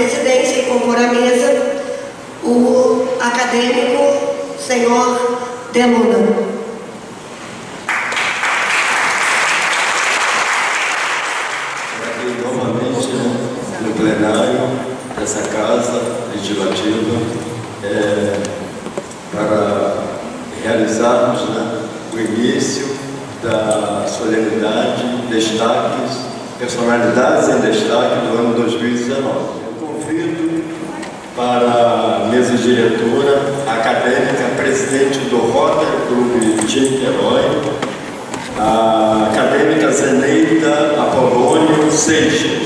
presidência e compor a mesa o acadêmico senhor De Luna. Novamente no plenário dessa casa legislativa, para realizarmos o início da solenidade, destaques, personalidades em destaque do ano 2019. Eu convido para a mesa diretora a acadêmica presidente do Rotary Clube de Niterói, a acadêmica Zeneida Apolônio Seixas,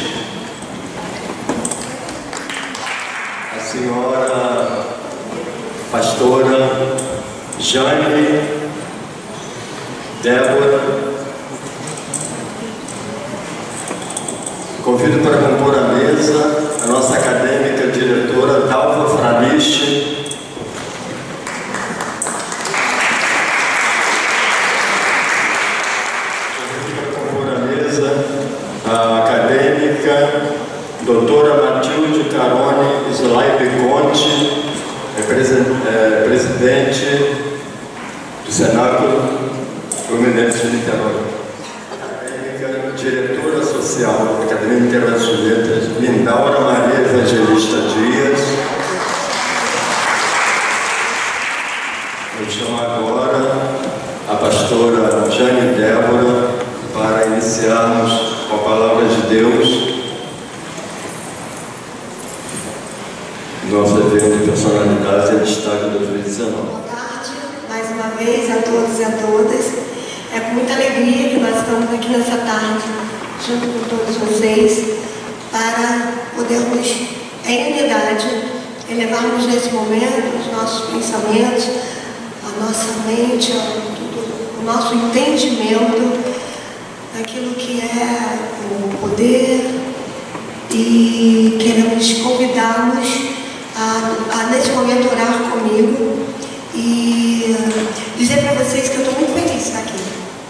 a senhora pastora Jane Débora. Convido para compor a mesa a nossa acadêmica diretora Dalva Franiche. A acadêmica doutora Matilde Carone Slaibe Conte, presidente do Cenáculo Fluminense de Niterói. Acadêmica diretora social da Academia Niterói das Letras, Lindaura Maria Evangelista Dias. Eu chamo agora a pastora Jane Débora para iniciarmos com a palavra de Deus nosso evento de personalidades e destaque 2019. Boa tarde, mais uma vez a todos e a todas. É com muita alegria que nós estamos aqui nessa tarde, junto com todos vocês, para podermos, em unidade, elevarmos nesse momento os nossos pensamentos, a nossa mente, o nosso entendimento daquilo que é o poder, e queremos convidá-los a nesse momento orar comigo e dizer para vocês que eu estou muito feliz de estar aqui.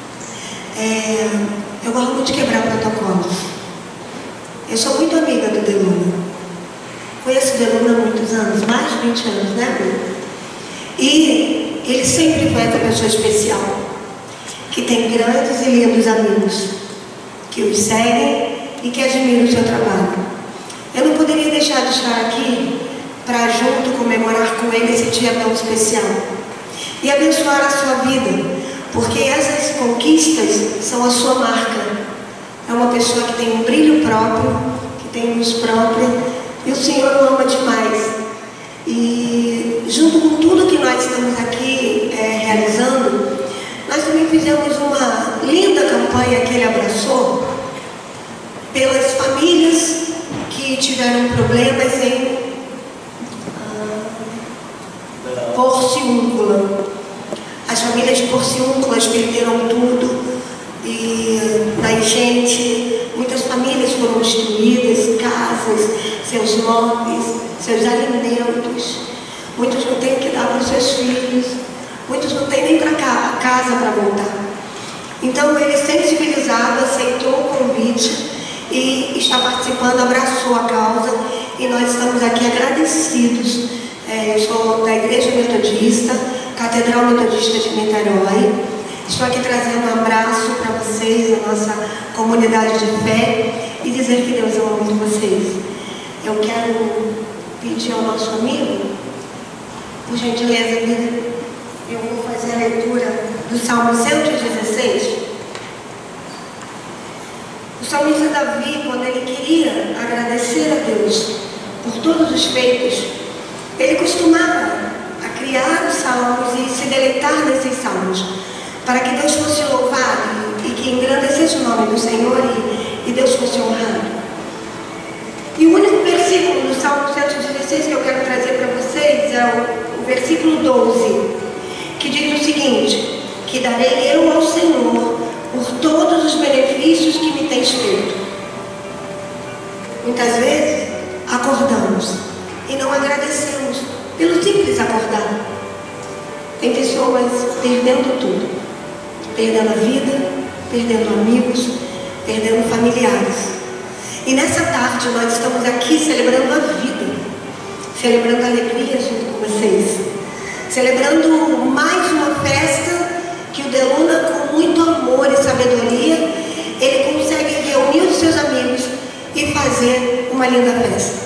Eu gosto muito de quebrar protocolos. Eu sou muito amiga do De Luna. Conheço o De Luna há muitos anos, mais de 20 anos, né, Bruno? E ele sempre foi essa pessoa especial, que tem grandes e lindos amigos, que os seguem e que admiram o seu trabalho. Eu não poderia deixar de estar aqui para junto comemorar com ele esse dia tão especial e abençoar a sua vida, porque essas conquistas são a sua marca. É uma pessoa que tem um brilho próprio, que tem luz própria, e o Senhor o ama demais. E junto com tudo que nós estamos aqui realizando, nós também fizemos uma linda campanha que ele abraçou pelas famílias que tiveram problemas em Porciúncula. As famílias de Porciúnculas perderam tudo e na enchente muitas famílias foram destruídas, casas, seus móveis, seus alimentos. Muitos não têm o que dar para os seus filhos, muitos não têm nem para casa para voltar. Então ele, sensibilizado, aceitou o convite e está participando, abraçou a causa, e nós estamos aqui agradecidos. Eu sou da Igreja Metodista, Catedral Metodista de Niterói. Estou aqui trazendo um abraço para vocês, a nossa comunidade de fé, e dizer que Deus ama muito vocês. Eu quero pedir ao nosso amigo, por gentileza, eu vou fazer a leitura do Salmo 116. O salmista Davi, quando ele queria agradecer a Deus por todos os feitos, ele costumava a criar os salmos e se deleitar nesses salmos, para que Deus fosse louvado e que engrandecesse o nome do Senhor e Deus fosse honrado. E o único versículo do Salmo 116 que eu quero trazer para vocês é o versículo 12, que diz o seguinte: que darei eu ao Senhor por todos os benefícios que me tens feito. Muitas vezes acordamos e não agradecemos pelo simples acordar. Tem pessoas perdendo tudo, perdendo a vida, perdendo amigos, perdendo familiares. E nessa tarde nós estamos aqui celebrando a vida, celebrando a alegria junto com vocês, celebrando mais uma festa que o Deluna, com muito amor e sabedoria, ele consegue reunir os seus amigos e fazer uma linda festa.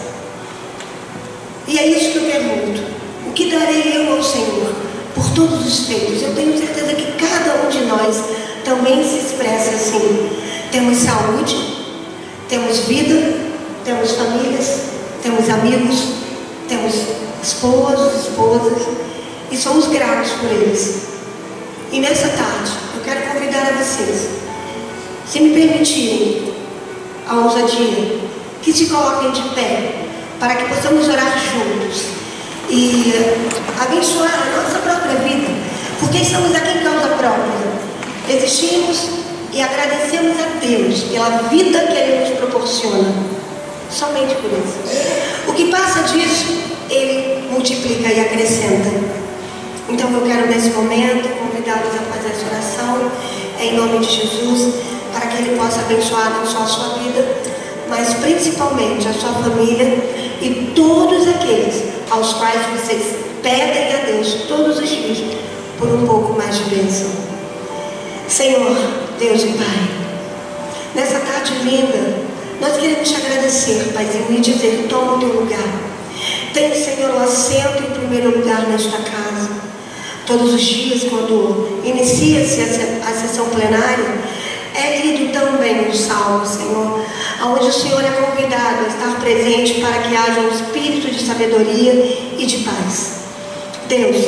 E é isso que eu pergunto: o que darei eu ao Senhor por todos os feitos? Eu tenho certeza que cada um de nós também se expressa assim. Temos saúde, temos vida, temos famílias, temos amigos, temos esposos, esposas, e somos gratos por eles. E nessa tarde eu quero convidar a vocês, se me permitirem a ousadia, que se coloquem de pé para que possamos orar juntos e abençoar a nossa própria vida, porque estamos aqui em causa própria. Existimos e agradecemos a Deus pela vida que Ele nos proporciona, somente por isso. O que passa disso, Ele multiplica e acrescenta. Então eu quero nesse momento convidá-los a fazer essa oração em nome de Jesus, para que Ele possa abençoar não só a sua vida, mas principalmente a sua família e todos aqueles aos quais vocês pedem a Deus todos os dias por um pouco mais de bênção. Senhor, Deus e Pai, nessa tarde linda, nós queremos te agradecer, Paizinho, e dizer: toma o teu lugar. Tenha, Senhor, o assento em primeiro lugar nesta casa. Todos os dias, quando inicia-se a sessão plenária, é lido também um salmo, Senhor, onde o Senhor é convidado a estar presente para que haja um espírito de sabedoria e de paz. Deus,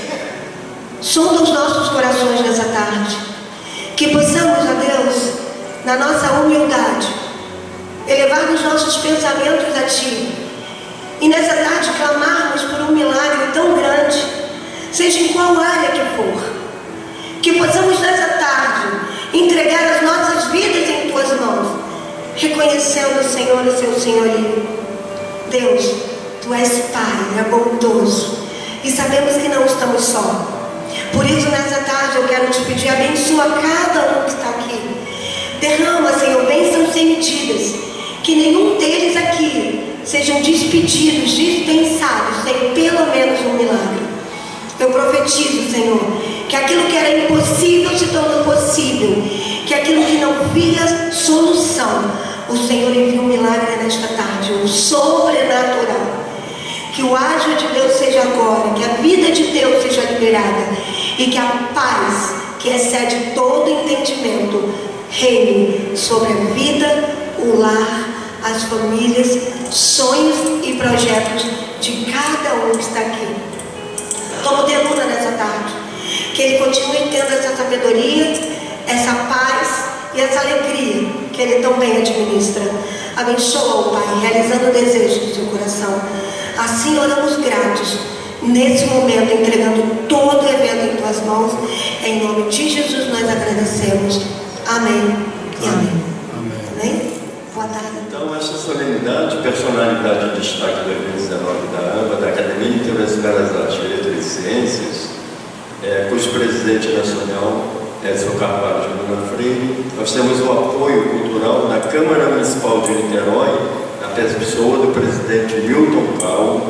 sonda os nossos corações nessa tarde, que possamos, ó Deus, na nossa humildade, elevar os nossos pensamentos a Ti, e nessa tarde clamarmos por um milagre tão grande, seja em qual área que for, que possamos nessa tarde entregar as nossas vidas em Tuas mãos, reconhecendo, Senhor, o Seu senhorio. Deus, Tu és Pai, é bondoso, e sabemos que não estamos só. Por isso, nessa tarde, eu quero Te pedir: abençoa cada um que está aqui. Derrama, Senhor, bênçãos sem medidas, que nenhum deles aqui sejam despedidos, dispensados, sem pelo menos um milagre. Eu profetizo, Senhor, que aquilo que era impossível se tornou possível, que aquilo que não via solução, o Senhor envia um milagre nesta tarde, um sobrenatural. Que o ágio de Deus seja agora, que a vida de Deus seja liberada, e que a paz, que excede todo entendimento, reine sobre a vida, o lar, as famílias, sonhos e projetos de cada um que está aqui. Toma o Deluna nessa tarde, que ele continue tendo essa sabedoria, essa paz e essa alegria que ele tão bem administra. Abençoa-o, Pai, realizando o desejo do seu coração. Assim oramos gratos, nesse momento, entregando todo o evento em Tuas mãos. Em nome de Jesus nós agradecemos. Amém e amém. Amém? Boa tarde. Então, essa solenidade, personalidade de destaque do evento 19 da AMBA, da Academia Internacional de Belas Artes, Letras e Ciências, cujo presidente nacional é Edson Carvalho de Luna Freire. Nós temos o apoio cultural da Câmara Municipal de Niterói, na pessoa do presidente Milton Paulo,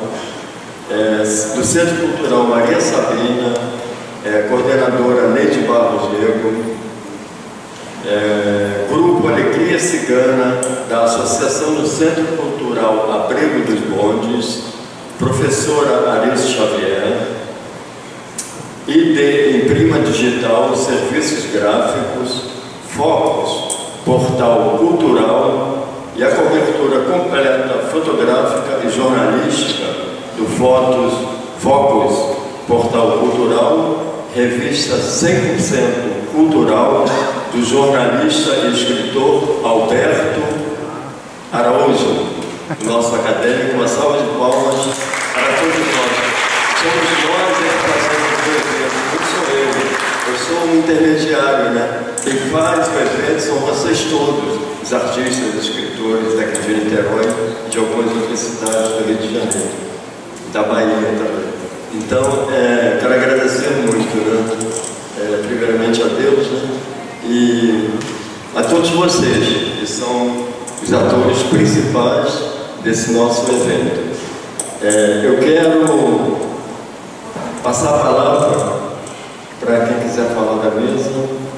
do Centro Cultural Maria Sabina, coordenadora Neide Barros Diego, Grupo Alegria Cigana, da Associação do Centro Cultural Abrego dos Bondes, professora Arice Xavier, ID Imprima Digital, Serviços Gráficos, Focus, Portal Cultural e a cobertura completa fotográfica e jornalística do Focus, Portal Cultural, revista 100% cultural, do jornalista e escritor Alberto Araújo, nosso acadêmico. Uma salva de palmas para todos nós. Somos nós que fazemos o evento, não sou eu sou um intermediário, né? Quem faz o evento são vocês todos, os artistas, os escritores daqui de Niterói e de algumas outras cidades do Rio de Janeiro, da Bahia também. Então, quero agradecer muito, né? Primeiramente a Deus, né? E a todos vocês que são os atores principais desse nosso evento. Eu quero passar a palavra para quem quiser falar da mesa.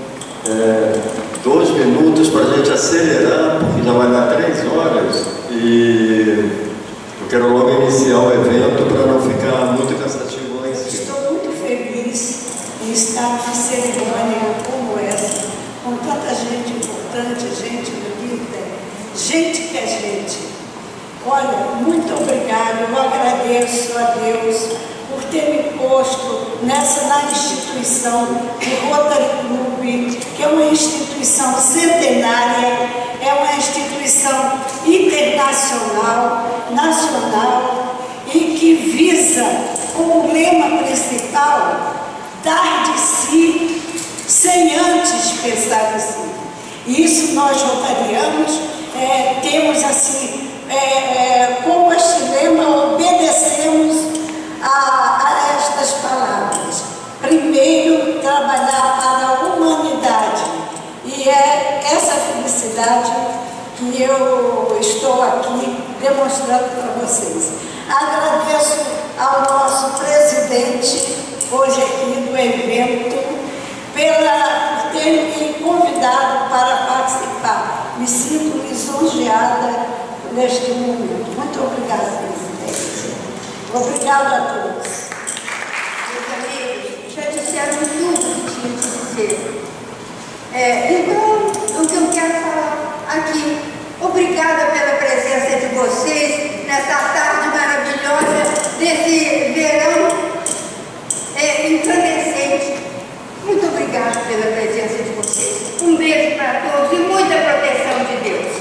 2 minutos para a gente acelerar, porque já vai dar 3 horas e eu quero logo iniciar o evento para não ficar muito cansativo lá em cima. Estou muito feliz em estar numa cerimônia como essa, com tanta gente importante, gente bonita, gente que é gente. Olha, muito obrigado, eu agradeço a Deus por ter me posto na instituição do Rotary Club, que é uma instituição centenária, é uma instituição internacional, nacional, e que visa, como lema principal, dar de si sem antes pensar em si. E isso nós rotarianos temos assim, como este lema, obedecemos a estas palavras. Primeiro, trabalhar para a humanidade. E é essa felicidade que eu estou aqui demonstrando para vocês. Agradeço ao nosso presidente, hoje aqui do evento, por ter me convidado para participar. Me sinto lisonjeada neste momento. Muito obrigada, presidente. Obrigado a todos. Meus amigos, já disseram tudo que tinha que dizer. Então, o que eu quero falar aqui, obrigada pela presença de vocês nessa tarde maravilhosa, desse verão incandescente. Muito obrigada pela presença de vocês. Um beijo para todos e muita proteção de Deus.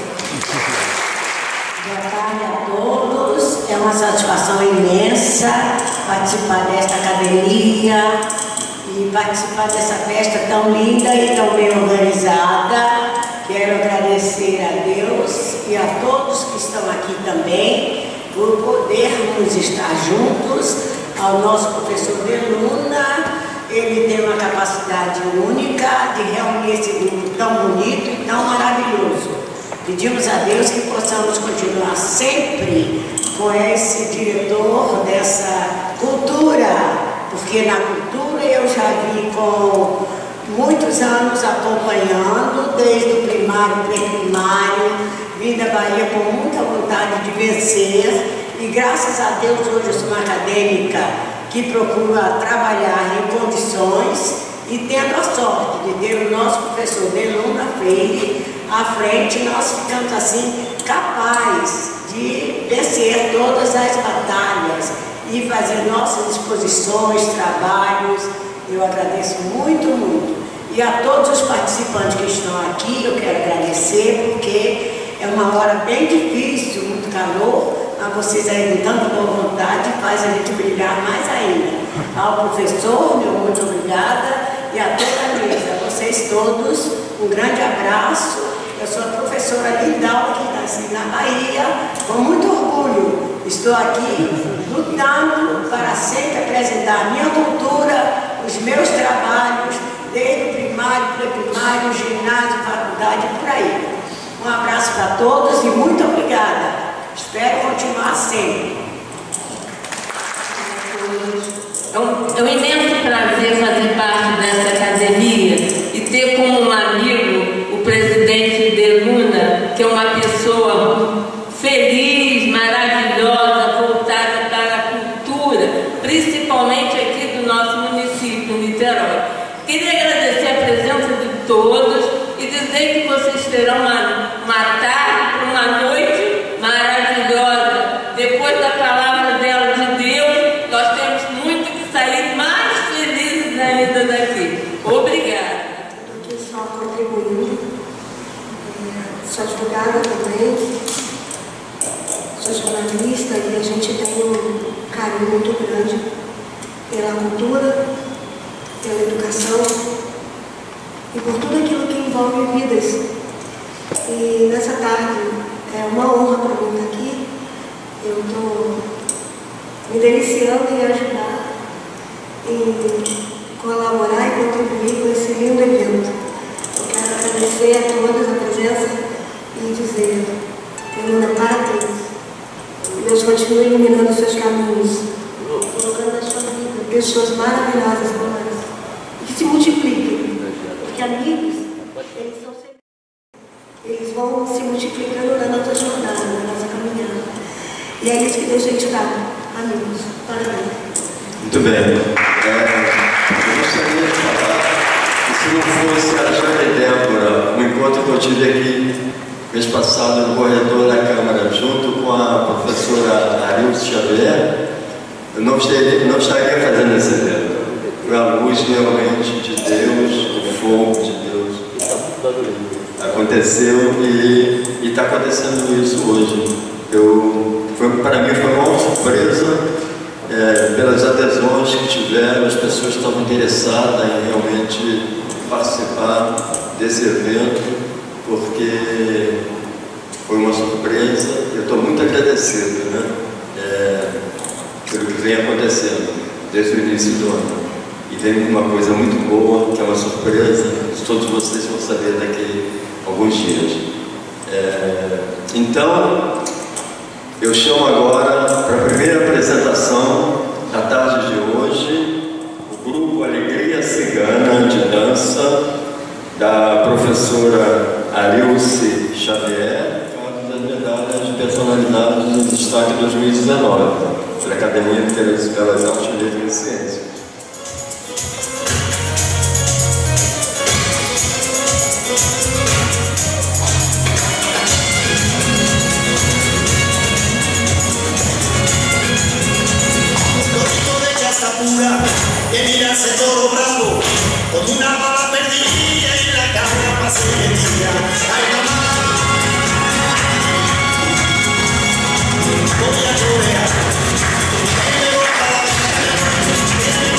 Boa tarde a todos. É uma satisfação imensa participar desta academia e participar dessa festa tão linda e tão bem organizada. Quero agradecer a Deus e a todos que estão aqui também por podermos estar juntos. Ao nosso professor Deluna, ele tem uma capacidade única de reunir esse grupo tão bonito e tão maravilhoso. Pedimos a Deus que possamos continuar sempre com esse diretor dessa cultura, porque na cultura eu já vi com muitos anos acompanhando, desde o primário, pré-primário, vim da Bahia com muita vontade de vencer e graças a Deus hoje eu sou uma acadêmica que procura trabalhar em condições e tendo a sorte de ter o nosso professor Deluna Freire à frente, nós ficamos assim capazes de vencer todas as batalhas e fazer nossas exposições, trabalhos. Eu agradeço muito, muito. E a todos os participantes que estão aqui, eu quero agradecer, porque é uma hora bem difícil, muito calor, mas vocês aí com tanta boa vontade fazem a gente brilhar mais ainda. Ao professor, meu muito obrigada, e a toda a mesa, vocês todos, um grande abraço. Eu sou a professora Lindal, que nasci na Bahia, com muito orgulho. Estou aqui lutando para sempre apresentar a minha cultura, os meus trabalhos, desde o primário, pré-primário, ginásio, faculdade, por aí. Um abraço para todos e muito obrigada. Espero continuar sempre. É um imenso prazer fazer parte dessa academia e ter como um amigo o presidente Deluna, que é uma pessoa feliz, maravilhosa, voltada para a cultura, principalmente aqui do nosso município, Niterói. Queria agradecer a presença de todos e dizer que vocês terão uma tarde, uma noite maravilhosa. Depois da palavra dela de Deus, nós temos muito que sair mais felizes ainda daqui. Obrigada. Estou aqui só contribuindo. Sou advogada também, sou jornalista e a gente tem um carinho muito grande pela cultura, pela educação e por tudo aquilo que envolve vidas. E nessa tarde é uma honra para mim estar aqui. Eu estou me deliciando em ajudar, em colaborar e contribuir com esse lindo evento. Eu quero agradecer a todos a presença e dizer continue iluminando seus caminhos, colocando na sua vida pessoas maravilhosas como essa, que se multipliquem, porque amigos, eles vão se multiplicando na nossa jornada, na nossa caminhada. E é isso que Deus tem te dado, amigos. Parabéns. Muito bem. Eu gostaria de falar que se não fosse a Jana e Débora, um encontro que eu tive aqui mês passado no corredor da Câmara, junto com a professora Arilce Xavier, eu não estaria fazendo esse evento. Foi a luz realmente de Deus, o fogo de Deus. Aconteceu e está acontecendo isso hoje. Para mim foi uma surpresa pelas adesões que tiveram, as pessoas estavam interessadas em realmente participar desse evento, porque foi uma surpresa. Eu estou muito agradecido, né, pelo que vem acontecendo desde o início do ano. E vem uma coisa muito boa, que é uma surpresa, todos vocês vão saber daqui a alguns dias. Então, eu chamo agora para a primeira apresentação da tarde de hoje, o grupo Alegria Cigana de Dança, da professora Arilce Xavier, que é uma das medalhas de personalidade do destaque 2019, pela Academia de Belas Artes, Letras e Ciências. Que mirase todo bravo, con una bala perdida y la cara más metida. Ay, mamá, voy a llorar, me boca la vida,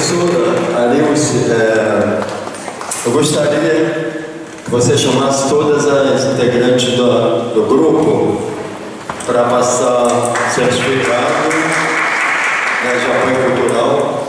Professora Arilce, eu gostaria que você chamasse todas as integrantes do grupo para passar certificado, né, de apoio cultural.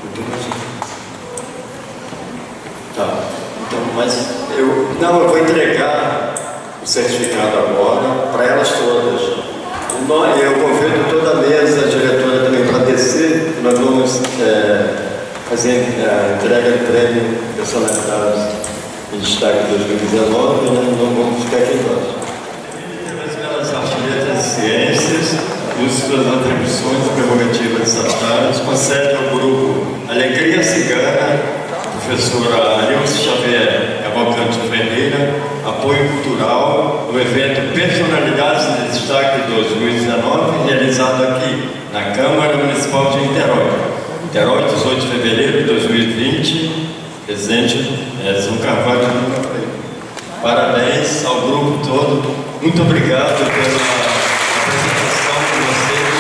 Tá. Então, mas eu vou entregar o certificado agora para elas todas. Eu convido toda a mesa, a diretora também para descer. Nós vamos fazer a entrega do prêmio Personalidades em Destaque 2019, né? Não vamos ficar aqui embaixo. Pelas artilheiras de ciências, uso suas atribuições e prerrogativas estatais, concede ao grupo Alegria Cigana, professora Arilce Xavier Cavalcante Ferreira, apoio cultural no evento Personalidades de Destaque 2019, realizado aqui na Câmara Municipal de Niterói. Niterói, 18 de fevereiro de 2020, presidente Edson Carvalho do Campo. Parabéns ao grupo todo, muito obrigado pela apresentação de vocês.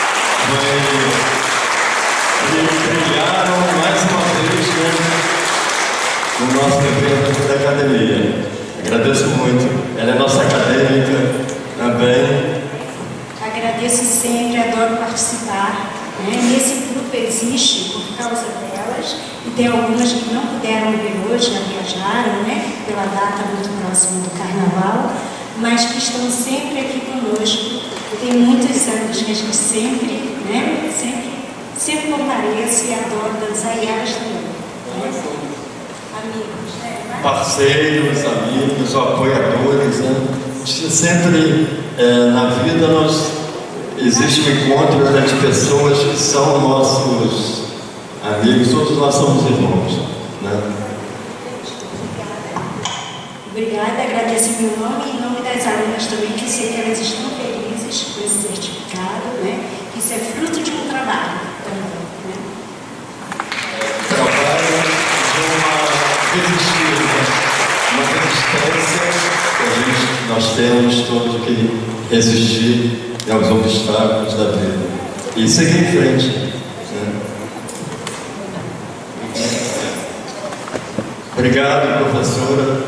Brilharam mais uma vez, né, no nosso evento da academia. Agradeço muito. Ela é nossa acadêmica também. Agradeço sempre, adoro participar. Né? Esse grupo existe por causa delas e tem algumas que não puderam vir hoje, já viajaram, né? Pela data muito próxima do Carnaval, mas que estão sempre aqui conosco. Tem muitos anos que a gente sempre, né? Sempre compareço e adoro dançar e elas também. Né? Amigos, né? Parceiros, amigos, apoiadores, né? Sempre na vida existe um encontro, né, de pessoas que são nossos amigos, todos nós somos irmãos, né? Obrigada, agradeço em meu nome e em nome das alunas também, que sei que elas estão felizes com esse certificado, né? Que isso é fruto de um trabalho também, né? Trabalho uma resistência que nós temos todos que resistir aos obstáculos da vida e seguir em frente, né? Obrigado, professora.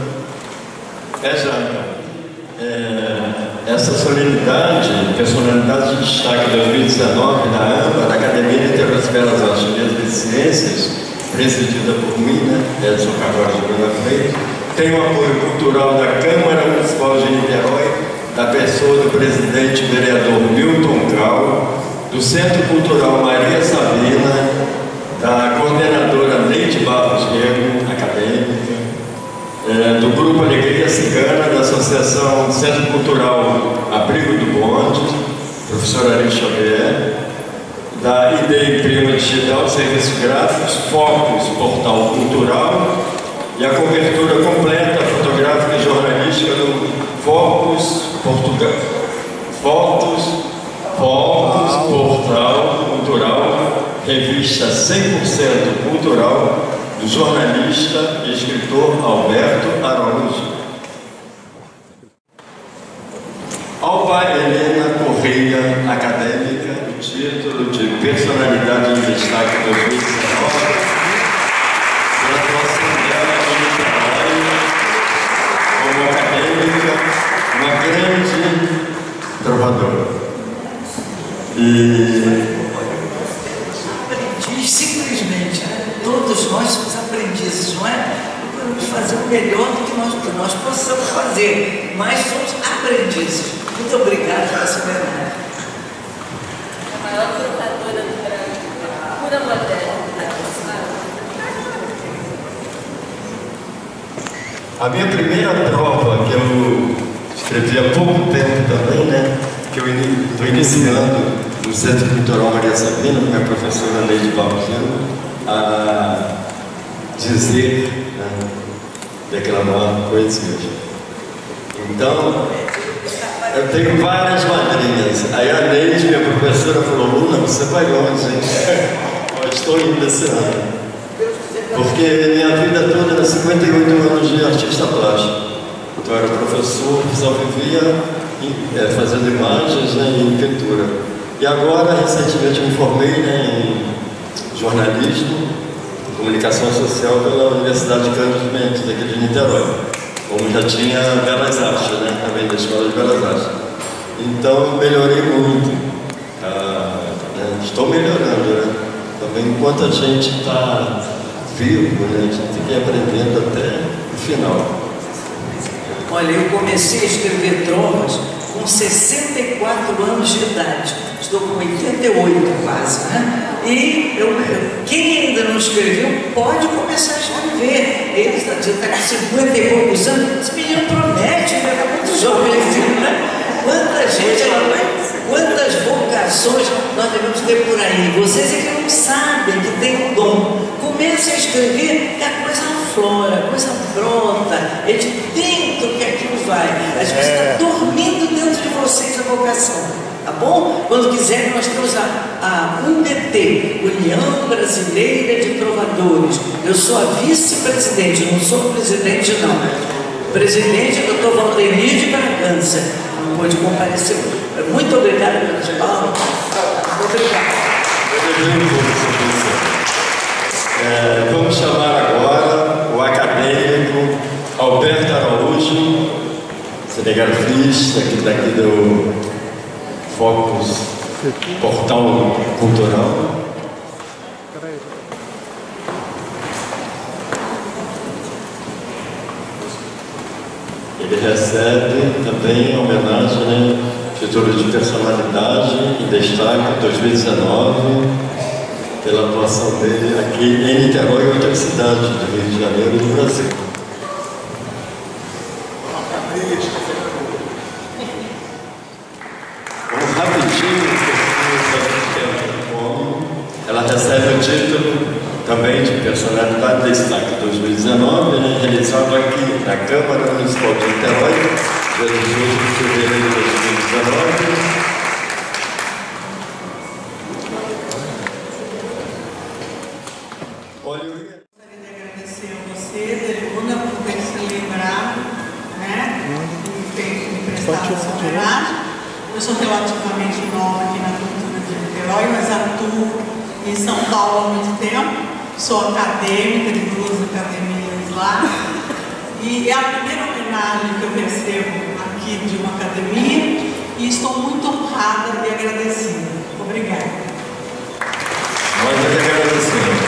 Essa solenidade, Personalidade de Destaque 2019 da AMBA, da Academia Niterói Belas Artes e Ciências, presidida por mim, né, Edson Carvalho de Freitas, tem o apoio cultural da Câmara Municipal de Niterói, da pessoa do presidente vereador Milton Cal, do Centro Cultural Maria Sabina, da coordenadora Neide Barros Rego, acadêmica, do Grupo Alegria Cigana, da Associação Centro Cultural Abrigo do Bonde, professora Arilce Xavier, da ID Prima Digital de Serviços Gráficos, Focus Portal Cultural e a cobertura completa fotográfica e jornalística do Focus Portal Cultural, revista 100% cultural, do jornalista e escritor Alberto Araújo. Alba Helena Correia, acadêmica, o título de Personalidade de Destaque 2019, pela atuação dela no trabalho como acadêmica, uma grande trovadora. Aprendiz, simplesmente, né? Todos nós somos aprendizes, não é? Podemos fazer o melhor do que nós possamos fazer, mas somos aprendizes. Muito obrigada pela sua homenagem. A maior lutadora do Brasil, pura modéstia. A minha primeira prova, que eu escrevi há pouco tempo também, né? Que eu estou iniciando no Centro Cultural Maria Sabina, com a minha professora Neide Barros Rego, a dizer, né, declamar poesias. Então, eu tenho várias madrinhas. Aí a Neide, minha professora, falou: Luna, você vai longe, hein? Eu estou indo esse ano. Porque minha vida toda era 58 anos de artista plástico. Então eu era professor, só vivia fazendo imagens, né, em pintura. E agora, recentemente, eu me formei, né, em jornalismo Comunicação Social pela Universidade de Cândido Mendes, aqui de Niterói. Como já tinha Belas Artes, né? Também da Escola de Belas Artes. Então, melhorei muito. Estou melhorando, né? Também, enquanto a gente está vivo, né? A gente tem que ir aprendendo até o final. Olha, eu comecei a escrever trovas com 64 anos de idade. Estou com 88 quase, né? E quem ainda não escreveu pode começar a escrever. Ele já está com 50 e poucos anos. Esse menino promete, ele é muito jovem, né? Quanta gente, quantas vocações nós devemos ter por aí. Vocês é que não sabem que tem um dom. Comece a escrever e a coisa aflora, a coisa brota. É de dentro que aquilo vai. Às vezes está dormindo dentro de vocês a vocação. Tá bom? Quando quiserem, nós temos a UBT, União Brasileira de Trovadores. Eu sou a vice-presidente, não sou presidente, não. O presidente é o Dr. Valdemir de Bragança. Não pôde comparecer. Muito obrigada pelas palavras. Obrigado. Vamos chamar agora o acadêmico Alberto Araújo, cinegrafista, que daqui do Focus Portal Cultural. Ele recebe também a homenagem, né, título de personalidade em destaque 2019, pela atuação dele aqui em Niterói e outras cidades do Rio de Janeiro e do Brasil. Ela recebe o título também de personalidade de destaque 2019, né, realizado aqui na Câmara Municipal de Niterói, dia 18 de fevereiro de 2019. Gostaria de agradecer a você, Deluna, por ter se lembrado, né, e me prestado essa homenagem. Eu sou relativamente nova aqui na cultura de Niterói, mas atuo em São Paulo há muito tempo. Sou acadêmica de 2 academias lá. E é a primeira homenagem que eu recebo aqui de uma academia e estou muito honrada e agradecida. Obrigada. Nós é que agradecemos.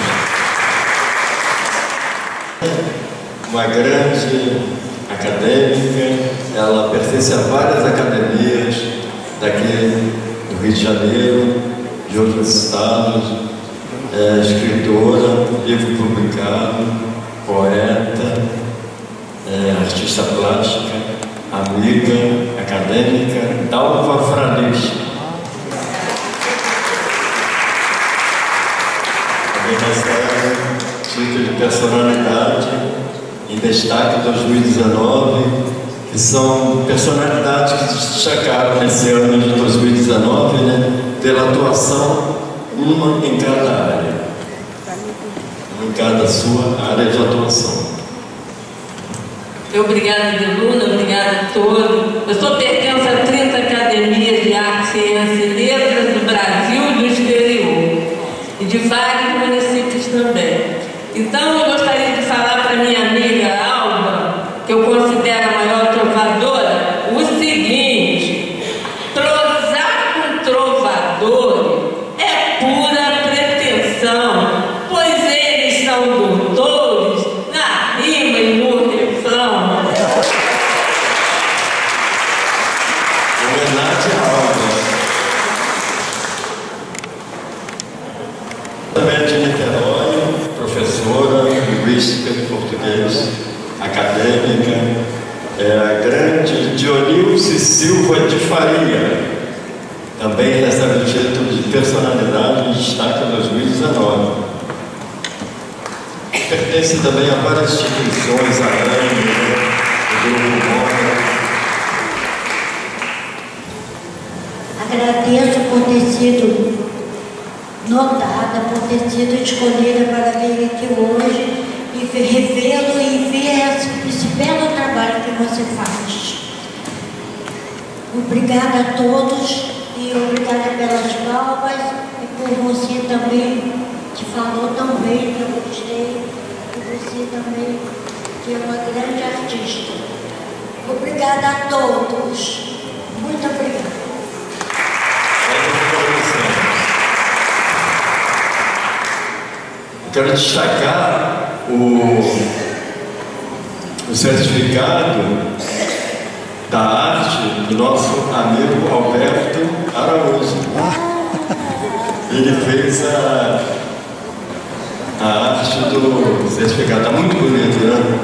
Uma grande acadêmica, ela pertence a várias academias daqui do Rio de Janeiro, de outros estados, escritora, livro publicado, poeta, artista plástica, amiga, acadêmica, Dalva Frades. Também recebe título de personalidade em destaque 2019, que são personalidades que se destacaram nesse ano de 2019, né, pela atuação, uma em cada área, uma em cada sua área de atuação. Obrigada, Deluna, obrigada a todos. Eu pertenço a 30 academias de arte, ciência e letras do Brasil e do exterior, e de vários municípios também. Então, eu gostaria de falar para minha amiga Alba, que eu considero a maior trovadora, o seguinte: prosar com trovadores é pura pretensão, pois eles são doutores na rima e no refrão. Homenagem a Alba. Também de Niterói, professora, linguística de português, acadêmica, a grande Dionilce Silva de Faria. Também recebe o título de personalidade em destaque 2019. Pertence também a várias instituições, a ANE, o Grupo Moca. Agradeço por ter sido notada, por ter sido escolhida para vir aqui hoje e revê-lo e ver esse belo trabalho que você faz. Obrigada a todos e obrigada pelas palmas e por você também que falou tão bem, que eu gostei, e você também, que é uma grande artista. Obrigada a todos. Muito obrigada. Quero destacar o certificado da arte do nosso amigo Alberto Araújo. Ele fez a arte do certificado. Está muito bonito, né?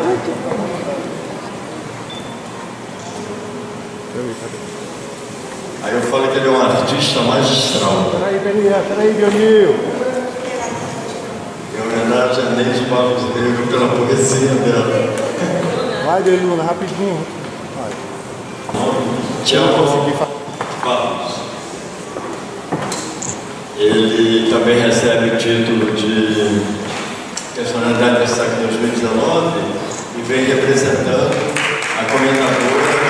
Aí eu falo que ele é um artista magistral. Peraí, Dionil. Em homenagem a Neide Barros Negro pela poesia dela. Vai, Deluna, rapidinho. Tchau, Barros. Ele também recebe o título de personalidade do destaque 2019 e vem representando a comentadora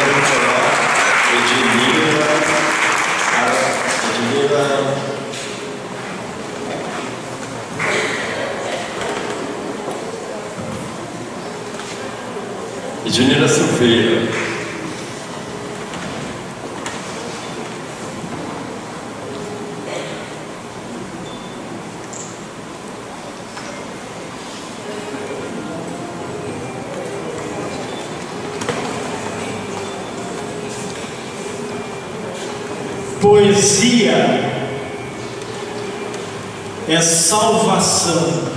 Ednira Silveira. Poesia é salvação.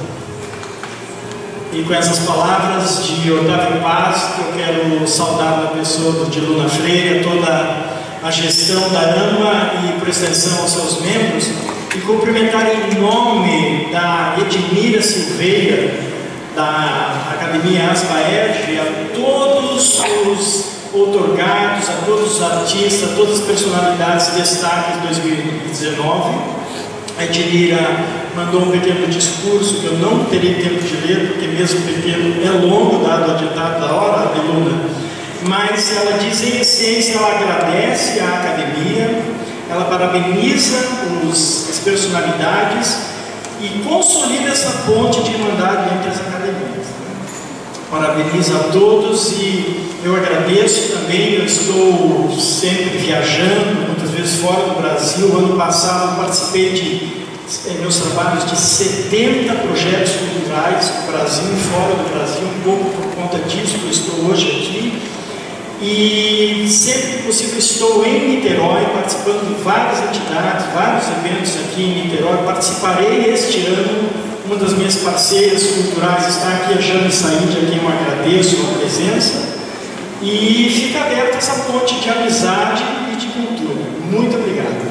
E com essas palavras de Otávio Paz, que eu quero saudar na pessoa de Luna Freire, toda a gestão da AMA e por extensão aos seus membros, e cumprimentar em nome da Ednira Silveira, da Academia Asbaerge, a todos os outorgados, a todos os artistas, a todas as personalidades destaques de 2019. A Ednira mandou um pequeno discurso que eu não terei tempo de ler, porque mesmo pequeno é longo, dado o ditado da hora, Luna. Mas ela diz, em essência, ela agradece à academia, ela parabeniza as personalidades e consolida essa ponte de irmandade entre as academias. Parabeniza a todos e eu agradeço também. Eu estou sempre viajando, muitas vezes fora do Brasil. Ano passado eu participei de meus trabalhos de 70 projetos culturais no Brasil e fora do Brasil, um pouco por conta disso que eu estou hoje aqui. E sempre que possível estou em Niterói, participando de várias entidades, vários eventos aqui em Niterói. Participarei este ano. Uma das minhas parceiras culturais está aqui, a Jane Said, a quem eu agradeço a presença. E fica aberta essa ponte de amizade e de cultura. Muito obrigado.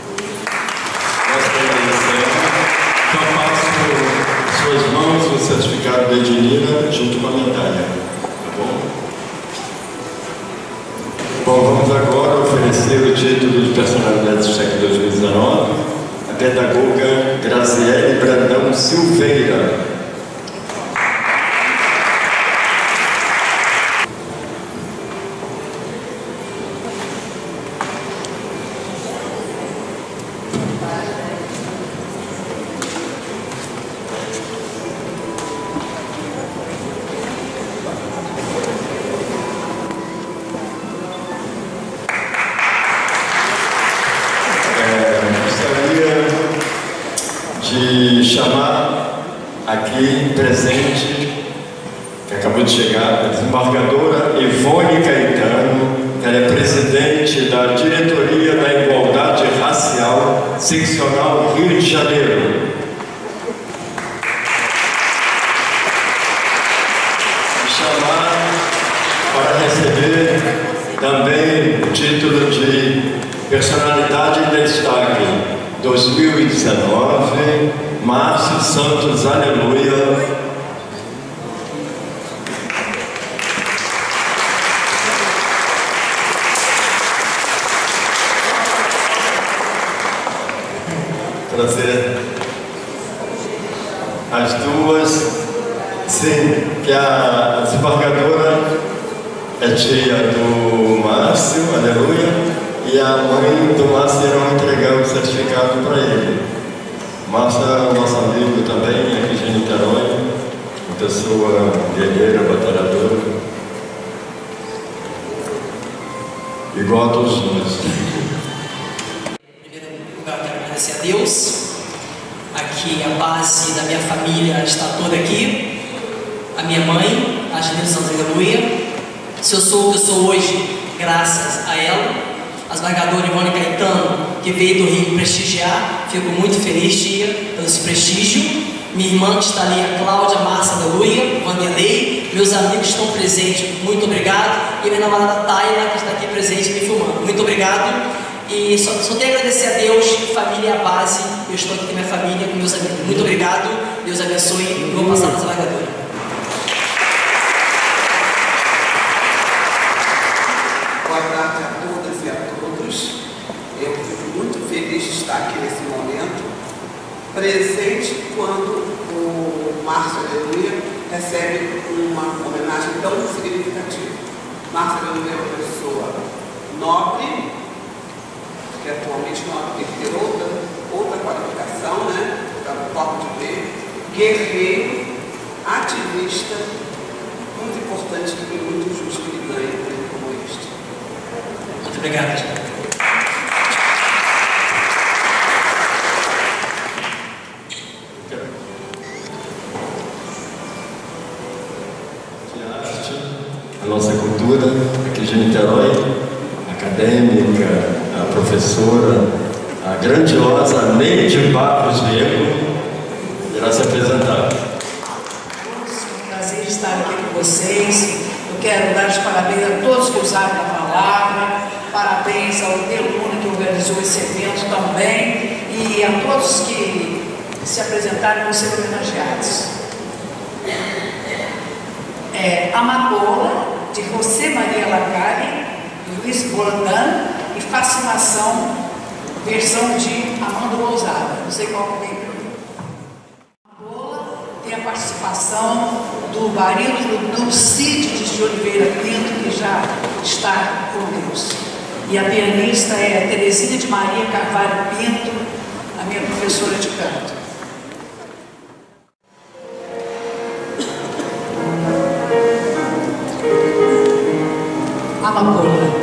Então passo suas mãos o certificado da Ednira junto com a medalha. Tá bom? Bom, vamos agora oferecer o título de personalidade do destaque 2019 a pedagoga Graziele Brandão Silveira. De chamar aqui presente, que acabou de chegar, a desembargadora Ivone Caetano, que ela é presidente da Diretoria da Igualdade Racial Seccional Rio de Janeiro. E chamar para receber também o título de Personalidade em Destaque 2019, Márcio Santos, aleluia. Prazer. As duas, sim, que a desembargadora é tia do Márcio, aleluia. E a mãe do Márcio irão entregar o certificado para ele. Márcia é nosso amigo também, aqui de Niterói, uma pessoa guerreira, batalhadora, igual a todos nós. Em primeiro lugar, quero agradecer a Deus. Aqui a base da minha família está toda aqui. A minha mãe, a Genilda Santos Aleluia. Se eu sou o que eu sou hoje, graças a ela. A esmagadora Ivone Caetano, que veio do Rio prestigiar, fico muito feliz, tia, pelo esse prestígio. Minha irmã que está ali, a Cláudia, Márcia Aleluia, Vanderlei, meus amigos estão presentes, muito obrigado. E minha namorada Tayla, que está aqui presente me filmando, muito obrigado. E só tenho a agradecer a Deus, família é a base, eu estou aqui com minha família, com meus amigos. Muito obrigado, Deus abençoe e vou passar para a esmagadora. Boa tarde a todas e a todos. Eu fico muito feliz de estar aqui nesse momento, presente quando o Márcio Aleluia recebe uma homenagem tão significativa. Márcio Aleluia é uma pessoa nobre, que atualmente não tem outra qualificação, né? Pelo modo de ver, guerreiro, ativista, muito importante e muito justo que ele ganhe um prêmio como este. Muito obrigado. A nossa cultura aqui de Niterói, acadêmica, a professora, a grandiosa Neide Barros Diego, irá se apresentar. É um prazer estar aqui com vocês. Eu quero dar os parabéns a todos que usaram a palavra, parabéns ao Deluna que organizou esse evento também e a todos que se apresentaram para ser homenageados. Amapola, de José Maria Lacalle, Luiz Bolan e Fascinação, versão de Amanda Lousada. Não sei qual é. Amapola tem a participação do barítono Dulcídides de Oliveira Pinto, que já está com Deus. E a pianista é Terezinha de Maria Carvalho Pinto, a minha professora de canto. Amapola.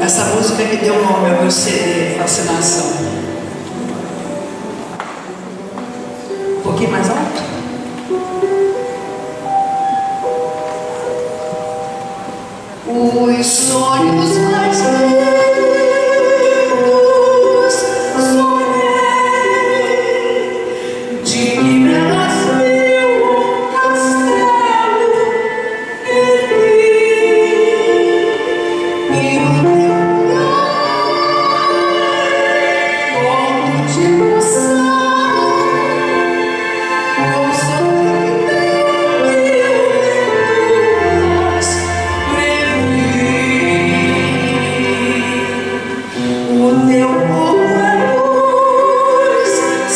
essa música que deu nome ao meu CD, Fascinação. Um pouquinho mais alto? Os sonhos mais lindos sonhei de que me nasceu um castelo e o meu olhar de emoção com o teu corpo é luz,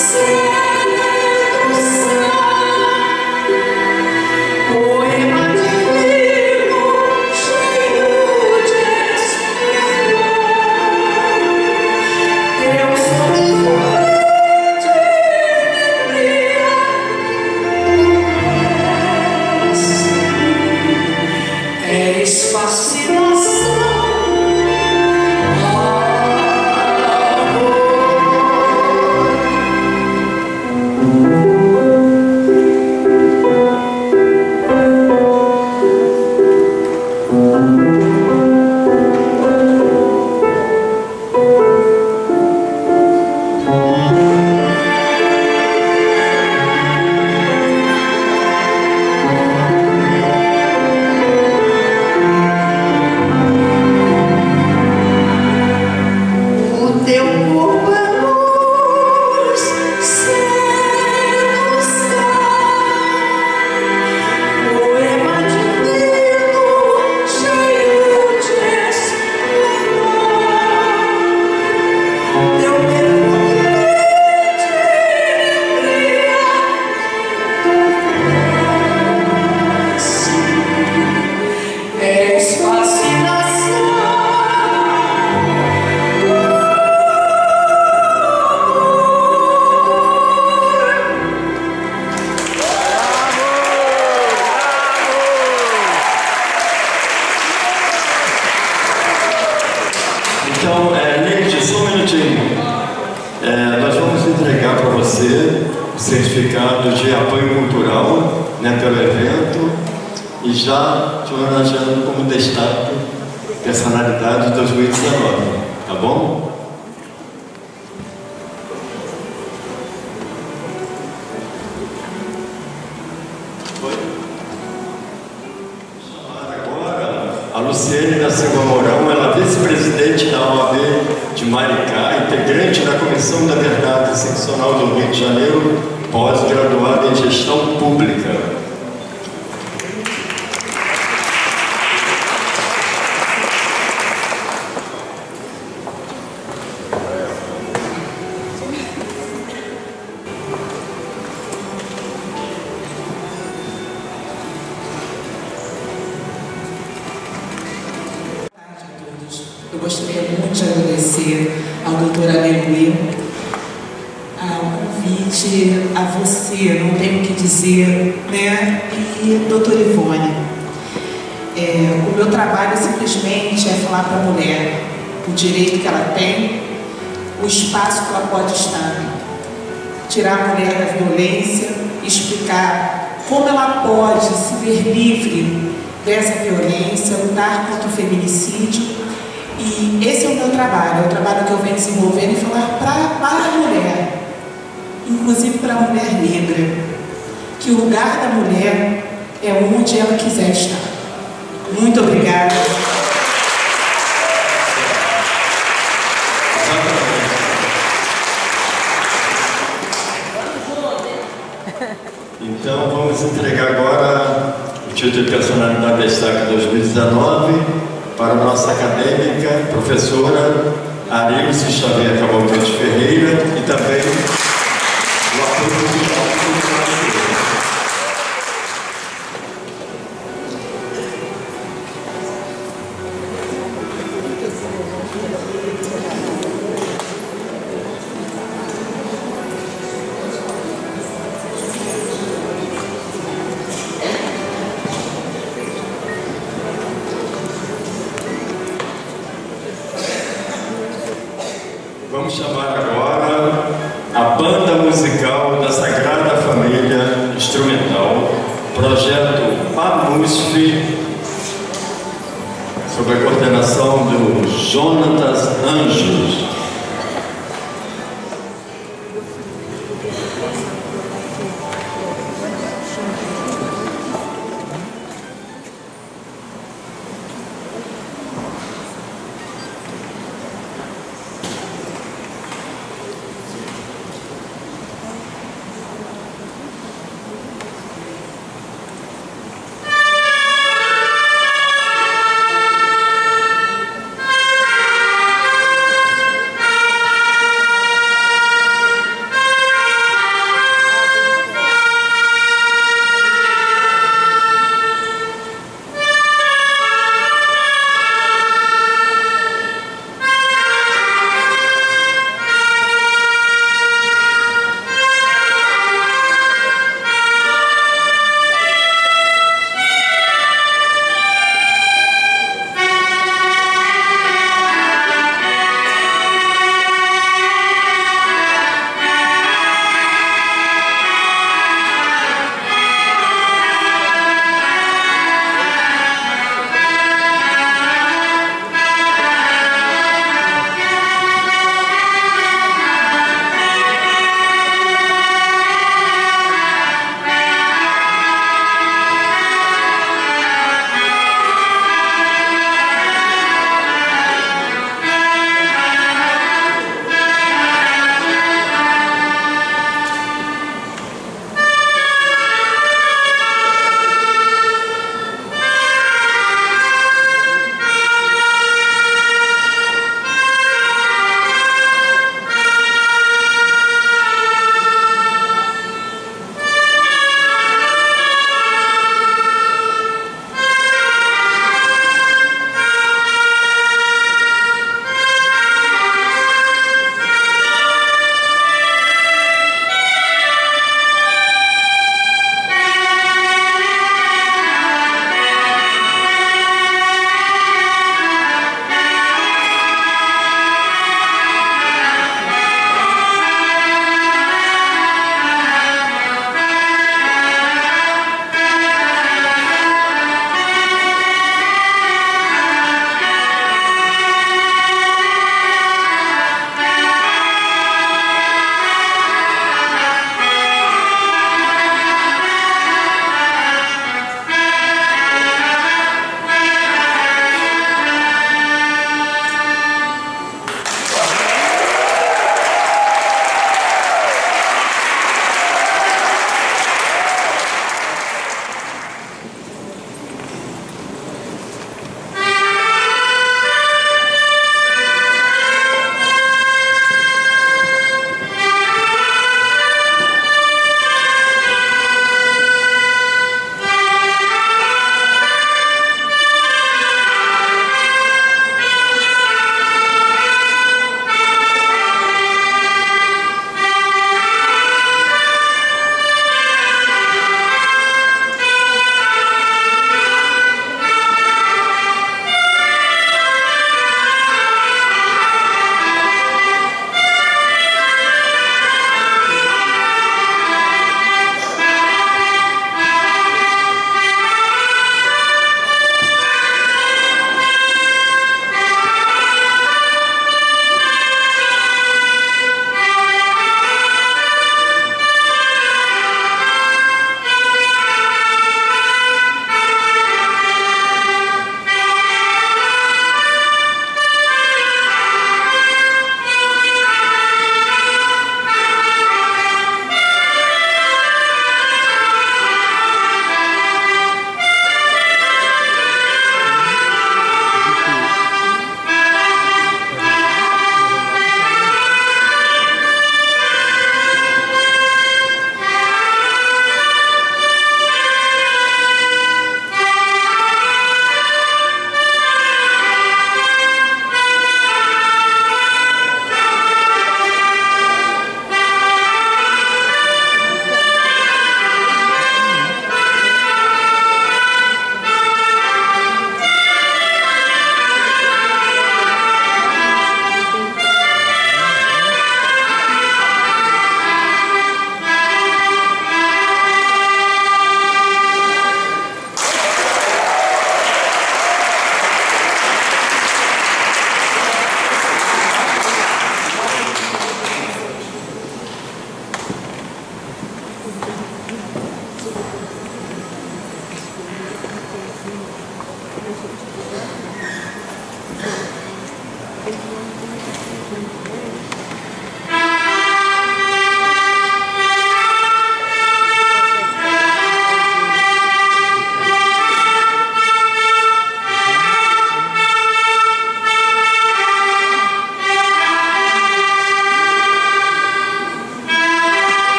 sedução, poema divino, cheio de esplendor. Teu sorriso brilha, és fascinação. Então, Neide, só um minutinho. Nós vamos entregar para você o certificado de apoio cultural, né, pelo evento, e já te homenageando como destaque personalidade de 2019, tá bom? A Luciene da Silva Mourão, ela é vice-presidente da OAB de Maricá, integrante da Comissão da Verdade Seccional do Rio de Janeiro, pós-graduada em Gestão Pública. Eu gostaria muito de agradecer ao doutor Aleluia, ao convite, a você, não tenho o que dizer, né? E doutor Ivone. O meu trabalho simplesmente é falar para a mulher o direito que ela tem, o espaço que ela pode estar, tirar a mulher da violência, explicar como ela pode se ver livre dessa violência, lutar contra o feminicídio. E esse é o meu trabalho, é o trabalho que eu venho desenvolvendo e falar para a mulher, inclusive para a mulher negra, que o lugar da mulher é onde ela quiser estar. Muito obrigada. Então vamos entregar agora o título de personalidade destaque 2019 para a nossa acadêmica, professora Arilce Xavier Cavalcante Ferreira e também o apoio cultural. Vamos chamar agora a banda musical da Sagrada Família Instrumental, projeto PAMUSF, sob a coordenação do Jonatas Anjos.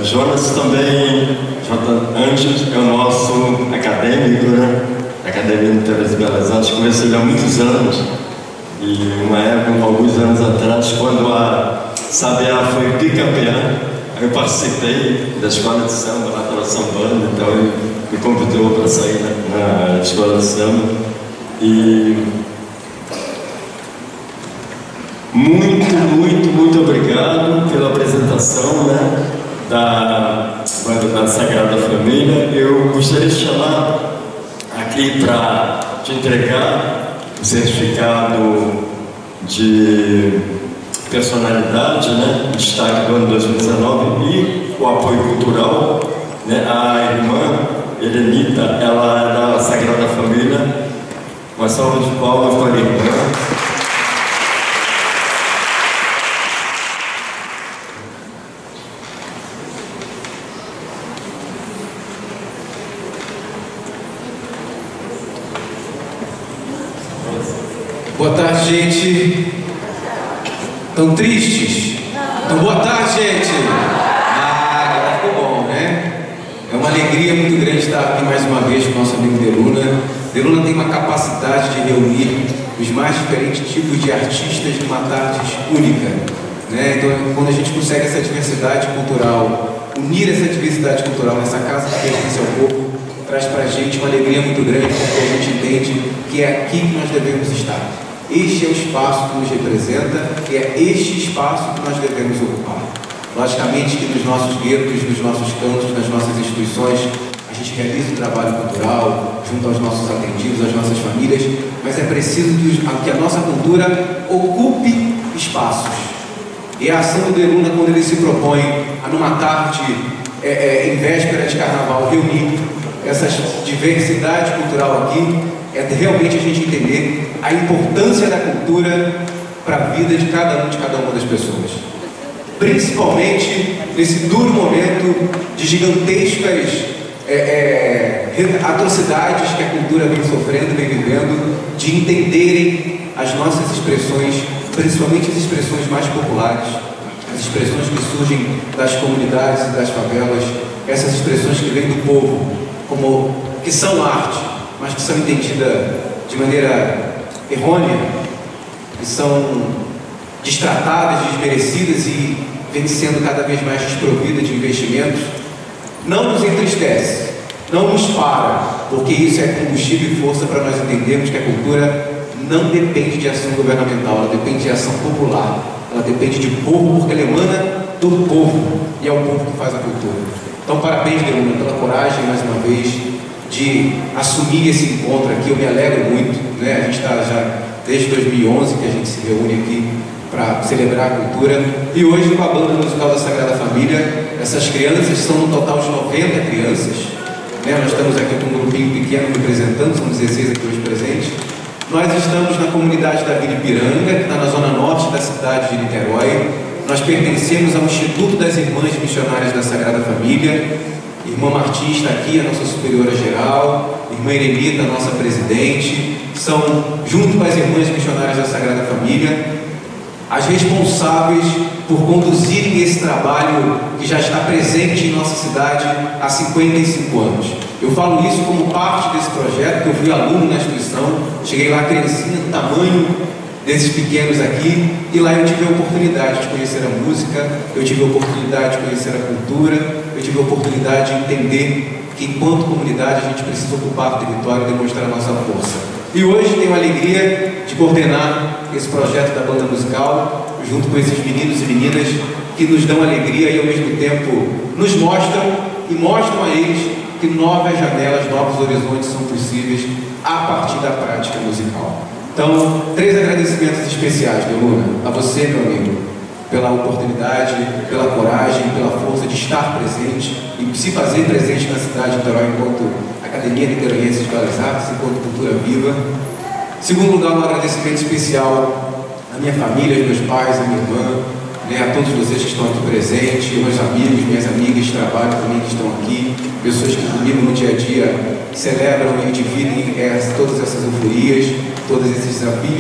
Jonas também, Anjos, é o nosso acadêmico, né? Academia Inteira das Belas Artes, conheci ele há muitos anos. E uma época, alguns anos atrás, quando a Sabiá foi bicampeã, eu participei da escola de samba, lá estava sambando, então ele me convidou para sair na escola de samba. E muito obrigado pela apresentação, né, da Sagrada Família. Eu gostaria de chamar aqui para te entregar o certificado de personalidade, né, destaque do ano 2019 e o apoio cultural, né, a irmã Helenita, ela é da Sagrada Família. Uma salva de palmas para a irmã. Boa tarde, gente. Tão tristes? Então, boa tarde, gente. Agora ficou bom, né? É uma alegria muito grande estar aqui mais uma vez com o nosso amigo Deluna. Deluna tem uma capacidade de reunir os mais diferentes tipos de artistas numa tarde única, né? Então, quando a gente consegue essa diversidade cultural, unir essa diversidade cultural nessa casa que pertence ao povo, traz pra gente uma alegria muito grande, porque a gente entende que é aqui que nós devemos estar. Este é o espaço que nos representa e é este espaço que nós devemos ocupar. Logicamente que nos nossos guetos, nos nossos cantos, nas nossas instituições, a gente realiza o trabalho cultural junto aos nossos atendidos, às nossas famílias, mas é preciso que a nossa cultura ocupe espaços. E a ação do Deluna, quando ele se propõe a numa tarde, em véspera de carnaval, reunir essa diversidade cultural aqui, é realmente a gente entender a importância da cultura para a vida de cada uma das pessoas. Principalmente nesse duro momento de gigantescas atrocidades que a cultura vem sofrendo, vem vivendo, de entenderem as nossas expressões, principalmente as expressões mais populares, as expressões que surgem das comunidades e das favelas, essas expressões que vêm do povo, que são arte, mas que são entendidas de maneira errônea, que são destratadas, desmerecidas e vêm sendo cada vez mais desprovidas de investimentos, não nos entristece, não nos para, porque isso é combustível e força para nós entendermos que a cultura não depende de ação governamental, ela depende de ação popular, ela depende de povo, porque ela emana do povo, e é o povo que faz a cultura. Então, parabéns, Deluna, pela coragem, mais uma vez, de assumir esse encontro aqui. Eu me alegro muito, né? A gente está já desde 2011 que a gente se reúne aqui para celebrar a cultura, e hoje com a banda musical da Sagrada Família, essas crianças são no total de 90 crianças, né? Nós estamos aqui com um grupinho pequeno representando, são 16 aqui hoje presentes. Nós estamos na comunidade da Vila Ipiranga, que está na zona norte da cidade de Niterói. Nós pertencemos ao Instituto das Irmãs Missionárias da Sagrada Família. Irmã Martins está aqui, a nossa superiora geral, irmã Helenita, a nossa presidente, são, junto com as Irmãs Missionárias da Sagrada Família, as responsáveis por conduzirem esse trabalho que já está presente em nossa cidade há 55 anos. Eu falo isso como parte desse projeto, que eu fui aluno na instituição, cheguei lá criancinha do tamanho desses pequenos aqui, e lá eu tive a oportunidade de conhecer a música, eu tive a oportunidade de conhecer a cultura, eu tive a oportunidade de entender que enquanto comunidade a gente precisa ocupar o território e demonstrar a nossa força. E hoje tenho a alegria de coordenar esse projeto da banda musical, junto com esses meninos e meninas que nos dão alegria e ao mesmo tempo nos mostram e mostram a eles que novas janelas, novos horizontes são possíveis a partir da prática musical. Então, 3 agradecimentos especiais, Deluna, a você, meu amigo, pela oportunidade, pela coragem, pela força de estar presente e se fazer presente na cidade de Niterói enquanto Academia Niteroiense de Belas Artes, enquanto cultura viva. Em segundo lugar, um agradecimento especial à minha família, aos meus pais, à minha irmã, né, a todos vocês que estão aqui presentes, meus amigos, minhas amigas de trabalho também que estão aqui, pessoas que comigo no dia a dia celebram e dividem todas essas euforias, todos esses desafios.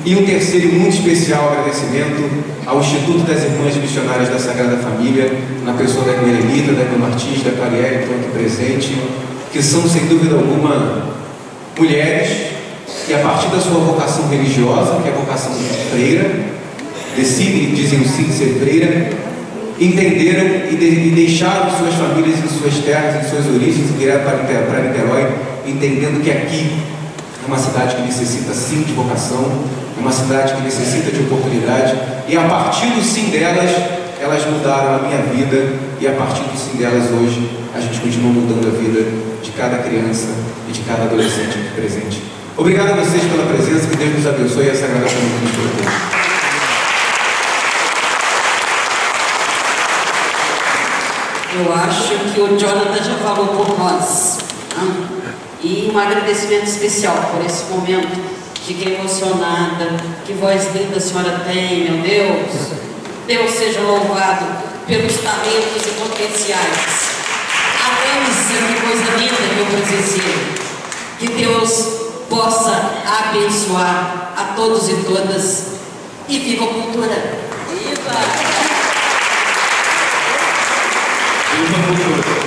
E um terceiro e muito especial agradecimento ao Instituto das Irmãs Missionárias da Sagrada Família, na pessoa da irmã Elenita, da irmã Martins, da Clarielle, que estão aqui presente, que são, sem dúvida alguma, mulheres que, a partir da sua vocação religiosa, que é a vocação de freira, decidem, dizem sim ser freira, entenderam e deixaram suas famílias em suas terras, em suas origens, e vieram para Niterói, entendendo que aqui é uma cidade que necessita sim de vocação, é uma cidade que necessita de oportunidade, e a partir do sim delas, elas mudaram a minha vida, e a partir do sim delas hoje, a gente continua mudando a vida de cada criança e de cada adolescente aqui presente. Obrigado a vocês pela presença, que Deus nos abençoe e a Sagrada Família nos proteja. Eu acho que o Jonathan já falou por nós. E um agradecimento especial por esse momento. Fiquei emocionada. Que voz linda a senhora tem, meu Deus. Deus seja louvado pelos talentos e potenciais. A dança, que coisa linda que eu presenciei. Que Deus possa abençoar a todos e todas. E viva a cultura! Viva! Viva a cultura!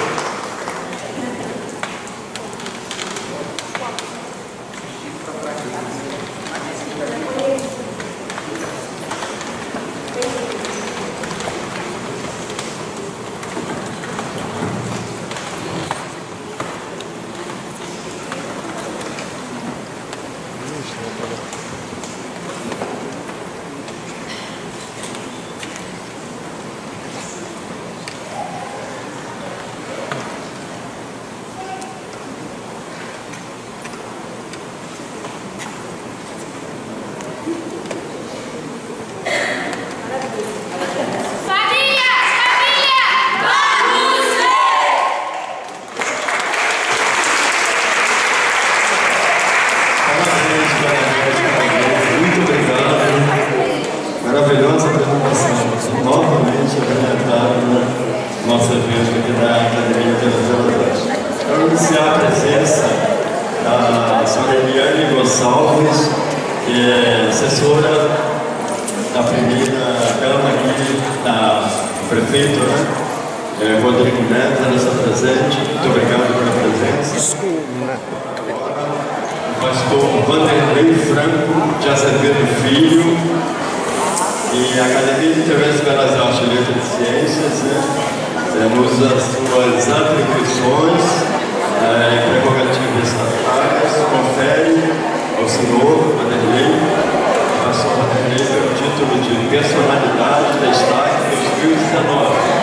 Maravilhosa apresentação, novamente apresentada no nosso evento aqui da Academia Internacional. Quero anunciar a presença da senhora Eliane Gonçalves, que é assessora da primeira Câmara aqui, da prefeito, Rodrigo Neto, ela está presente. Muito obrigado pela presença. O pastor Vanderlei Franco de Azevedo Filho. E a Academia de Interesse Belas Artes e Letras e Ciências, temos as suas atribuições e prerrogativas estatais. Confere ao senhor Vanderlei, pastor Vanderlei, pelo título de Personalidade Destaque 2019.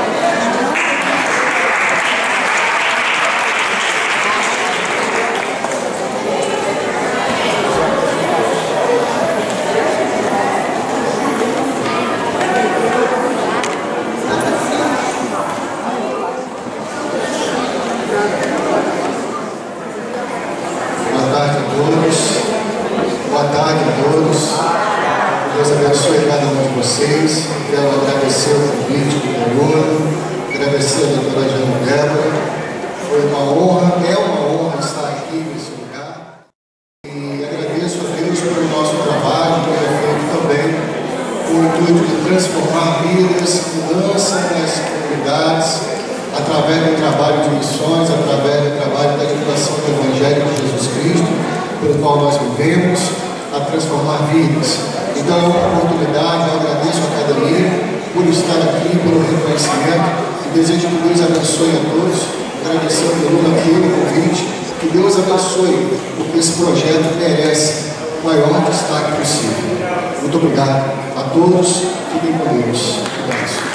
Quero agradecer o convite do Bruno, agradecer a doutora Jana Débora. Foi uma honra, é uma honra estar aqui nesse lugar. E agradeço a Deus pelo nosso trabalho, que é feito também com o intuito de transformar vidas, mudança nas comunidades, através do trabalho de missões, através do trabalho da divulgação do Evangelho de Jesus Cristo, pelo qual nós vivemos, a transformar vidas. Então é uma oportunidade, eu agradeço a Academia por estar aqui, pelo reconhecimento, e desejo que Deus abençoe a todos, agradecendo a Lula pelo convite, que Deus abençoe, porque esse projeto merece o maior destaque possível. Muito obrigado a todos, fiquem com Deus. Obrigado.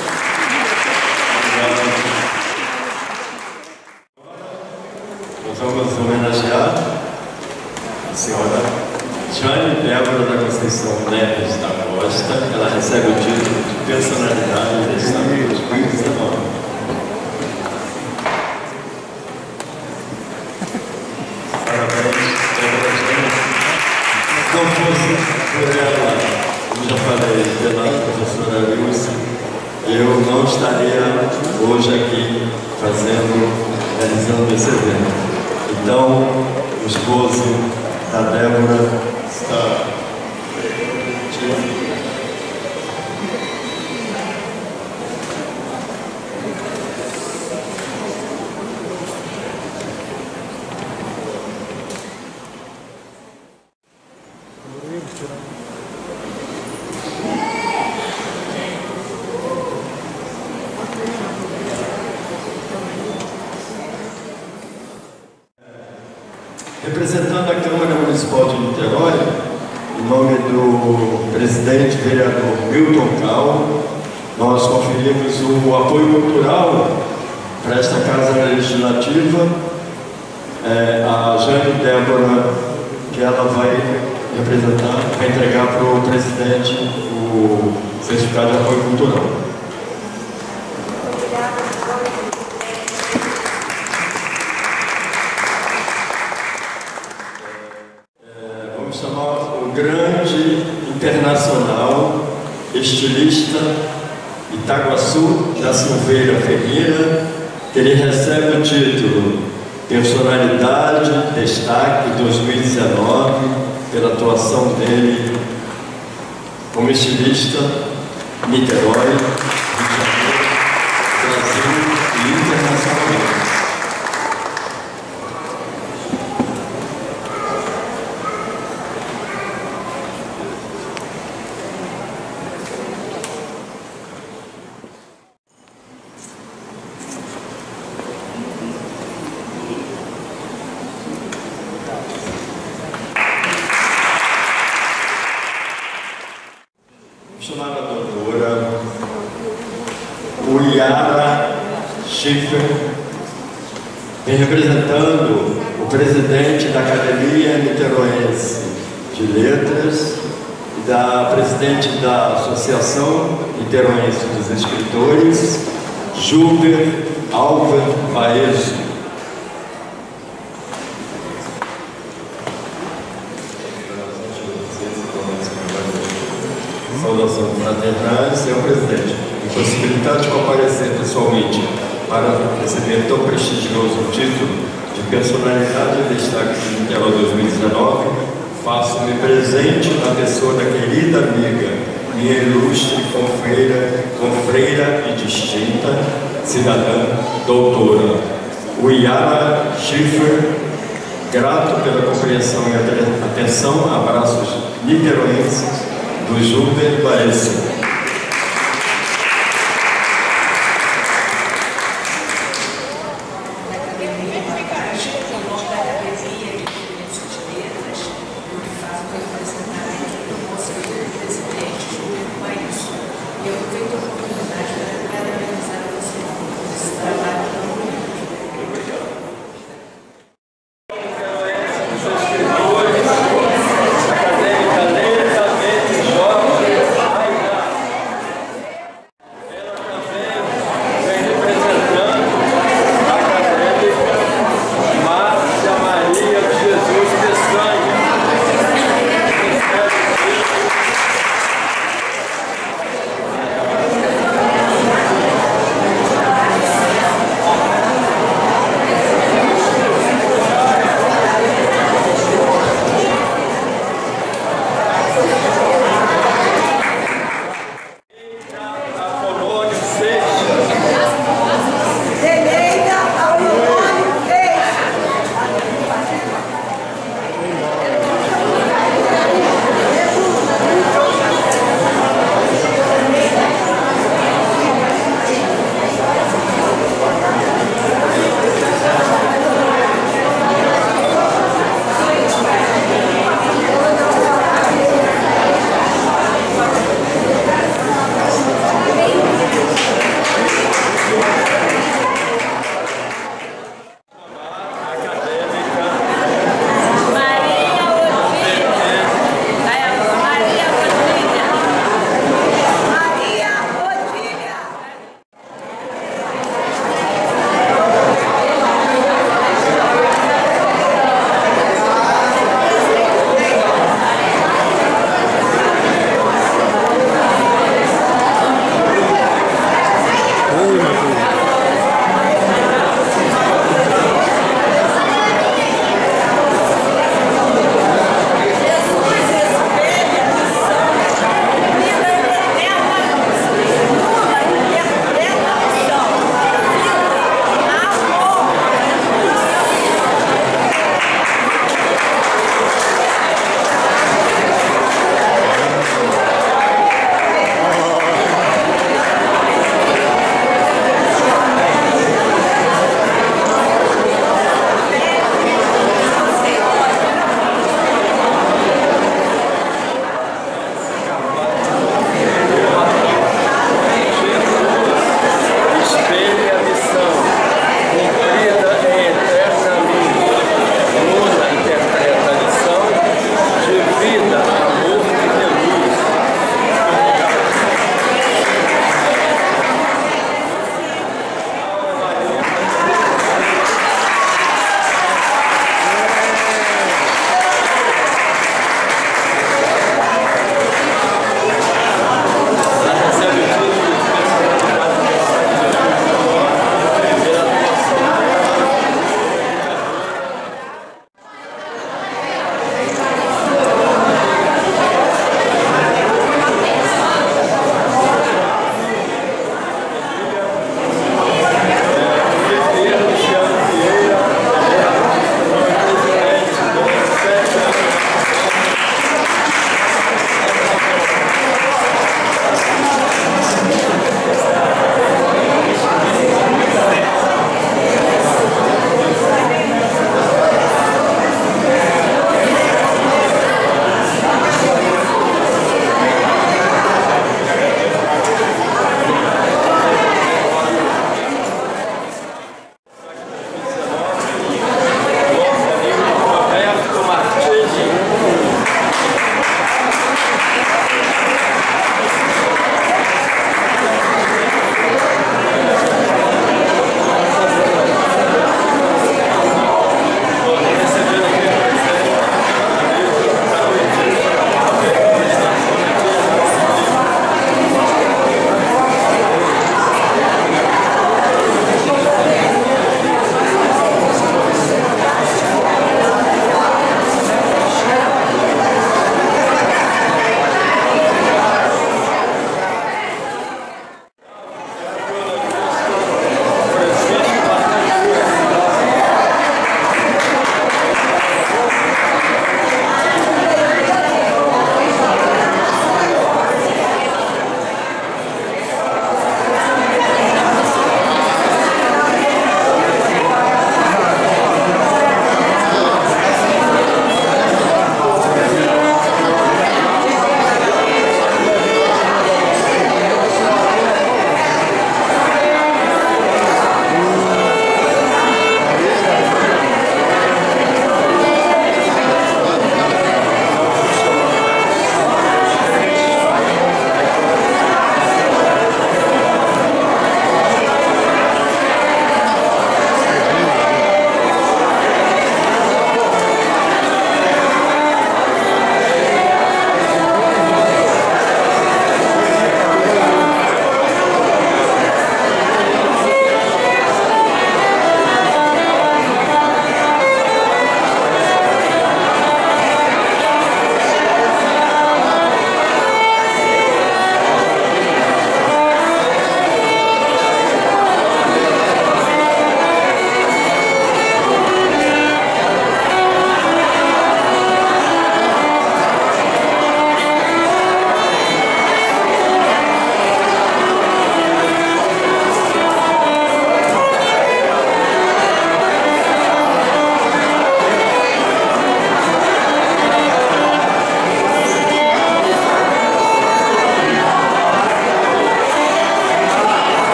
Nós vamos homenagear a senhora Jane Débora da Conceição Neves da Costa. Ela recebe o título de Personalidade Destaque 2019. Parabéns, Débora Jane. Se não fosse por ela, como já falei, pela professora Lúcia, eu não estaria hoje aqui realizando esse evento. Então, o esposo da Débora está Representando a Câmara Municipal de Niterói, em nome do presidente vereador Milton Cal, nós conferimos o apoio cultural para esta Casa Legislativa, a Jane Débora, que ela vai representar, vai entregar para o presidente o certificado de apoio cultural. Vamos chamar o grande internacional, estilista Itaguaçu da Silveira Ferreira, que ele recebe o título Personalidade Destaque 2019 pela atuação dele como estilista Niterói, Rio de Janeiro, Brasil e internacionalmente. Chamar a doutora Uiara Schiffer, vem representando o presidente da Academia Niteroense de Letras e da presidente da Associação Niteroense dos Escritores, Júber Alves Baezo. Saudação fraternal, senhor presidente. Impossibilidade de comparecer pessoalmente para receber tão prestigioso título de personalidade e destaque de Niterói 2019, faço-me presente na pessoa da querida amiga, minha ilustre confreira e distinta cidadã doutora Uiara Schiffer, grato pela compreensão e atenção, abraços niteroenses do Júber Baezo.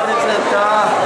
apresentar